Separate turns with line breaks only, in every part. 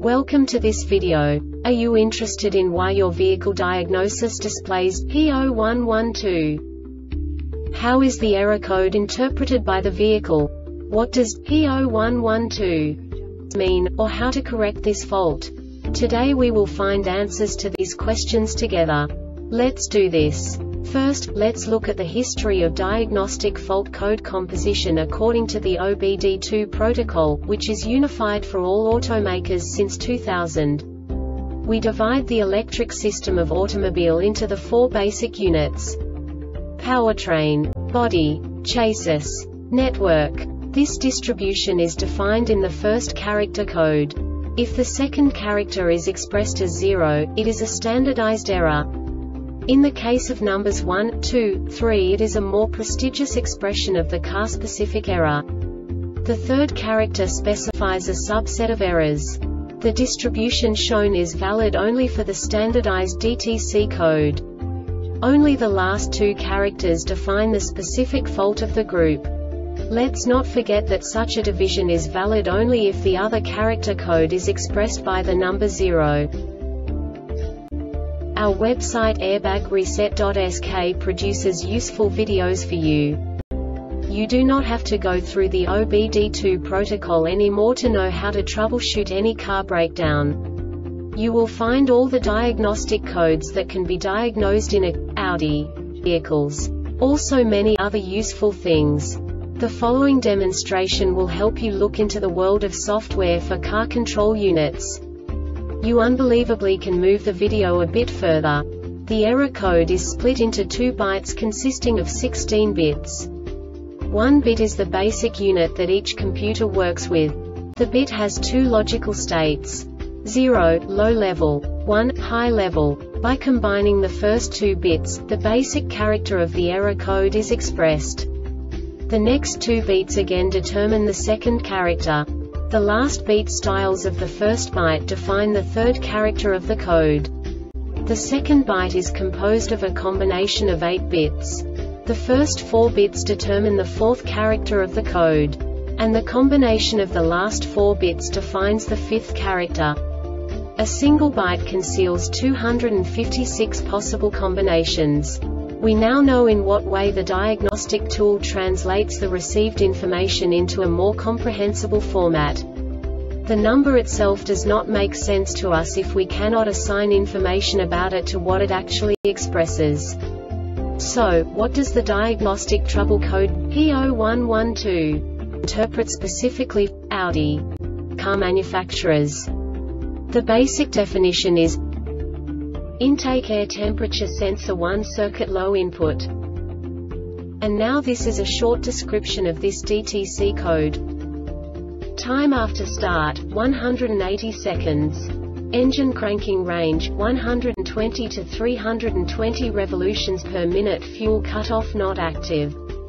Welcome to this video. Are you interested in why your vehicle diagnosis displays P0112? How is the error code interpreted by the vehicle? What does P0112 mean, or how to correct this fault? Today we will find answers to these questions together. Let's do this. First, let's look at the history of diagnostic fault code composition according to the OBD2 protocol, which is unified for all automakers since 2000. We divide the electric system of automobile into the four basic units: powertrain, body, chassis, network. This distribution is defined in the first character code. If the second character is expressed as 0, it is a standardized error. In the case of numbers 1, 2, 3, it is a more prestigious expression of the car-specific error. The third character specifies a subset of errors. The distribution shown is valid only for the standardized DTC code. Only the last two characters define the specific fault of the group. Let's not forget that such a division is valid only if the other character code is expressed by the number 0. Our website airbagreset.sk produces useful videos for you. You do not have to go through the OBD2 protocol anymore to know how to troubleshoot any car breakdown. You will find all the diagnostic codes that can be diagnosed in Audi vehicles. Also many other useful things. The following demonstration will help you look into the world of software for car control units. You unbelievably can move the video a bit further. The error code is split into 2 bytes consisting of 16 bits. 1 bit is the basic unit that each computer works with. The bit has 2 logical states: 0, low level, 1, high level. By combining the first 2 bits, the basic character of the error code is expressed. The next 2 beats again determine the second character. The last beat styles of the first byte define the third character of the code. The second byte is composed of a combination of 8 bits. The first 4 bits determine the fourth character of the code. And the combination of the last 4 bits defines the fifth character. A single byte conceals 256 possible combinations. We now know in what way the diagnostic tool translates the received information into a more comprehensible format. The number itself does not make sense to us if we cannot assign information about it to what it actually expresses. So, what does the diagnostic trouble code P0112 interpret specifically for Audi car manufacturers? The basic definition is intake air temperature sensor 1 circuit low input. And now this is a short description of this DTC code. Time after start, 180 seconds. Engine cranking range, 120 to 320 revolutions per minute. Fuel cutoff not active.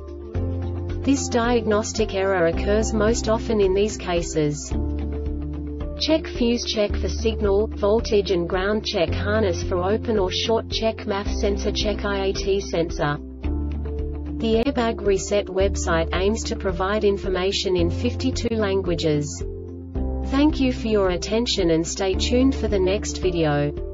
This diagnostic error occurs most often in these cases: check fuse, check for signal, voltage and ground, check harness for open or short, check MAF sensor, check IAT sensor. The Airbag Reset website aims to provide information in 52 languages. Thank you for your attention and stay tuned for the next video.